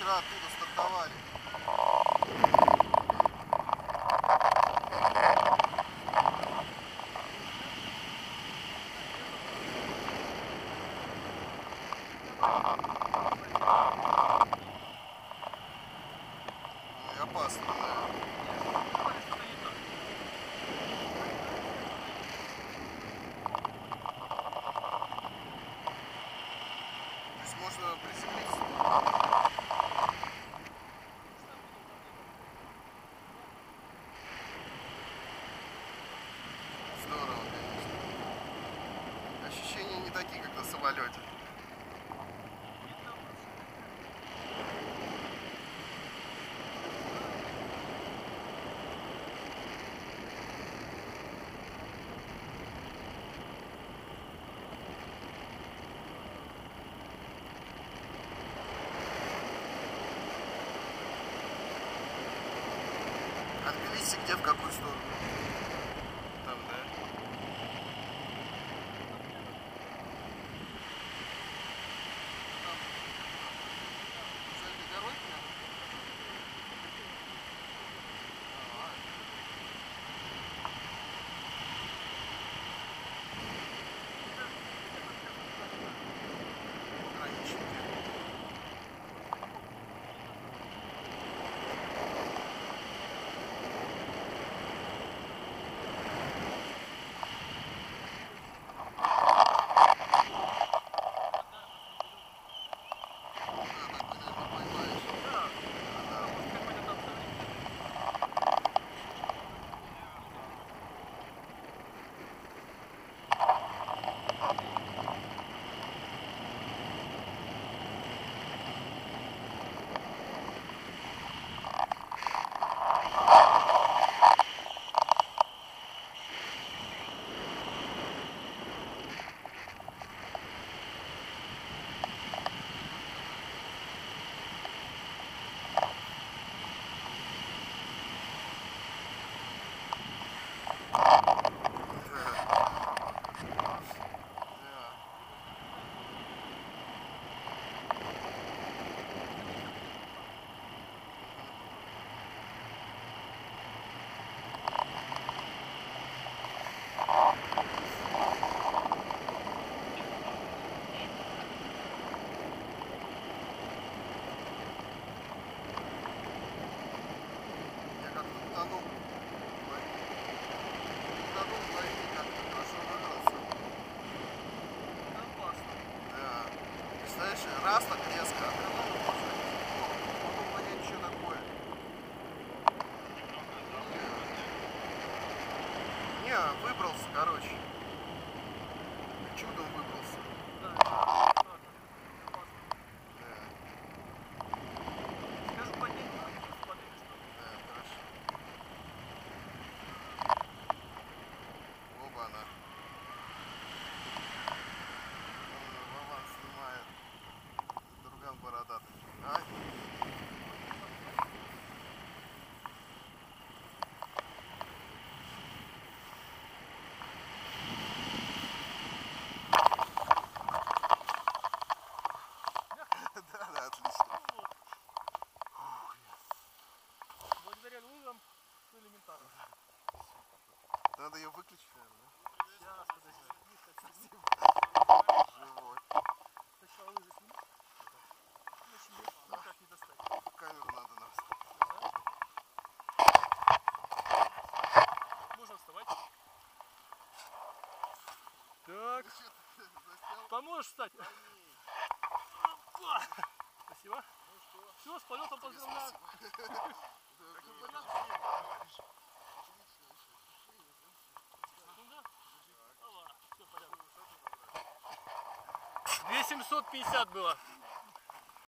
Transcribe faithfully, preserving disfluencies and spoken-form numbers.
вчера оттуда стартовали. Ну, опасно, да. То есть можно приземлиться. Здорово, конечно. Ощущения не такие, как на самолете. От Тбилиси где, в какую сторону? Там, да? За горой? Раз так резко, а потом потом понять, что такое. Не, выбрался, короче. Чудом выбрался. Да. Скажу, поднять, да, хорошо. Оба-на. Вован снимает. Друган бородатый. А? Да, да, отлично. Благодаря лыжам все элементарно. Надо ее выключить, наверное, да? Сейчас, подожди. Спасибо. Живой. Сначала лыжи сними. Иначе ее никак не достать. Камеру надо нас. Можно вставать. Так. Поможешь встать? Спасибо. Все, с полетом поздравляю. две семьсот пятьдесят было.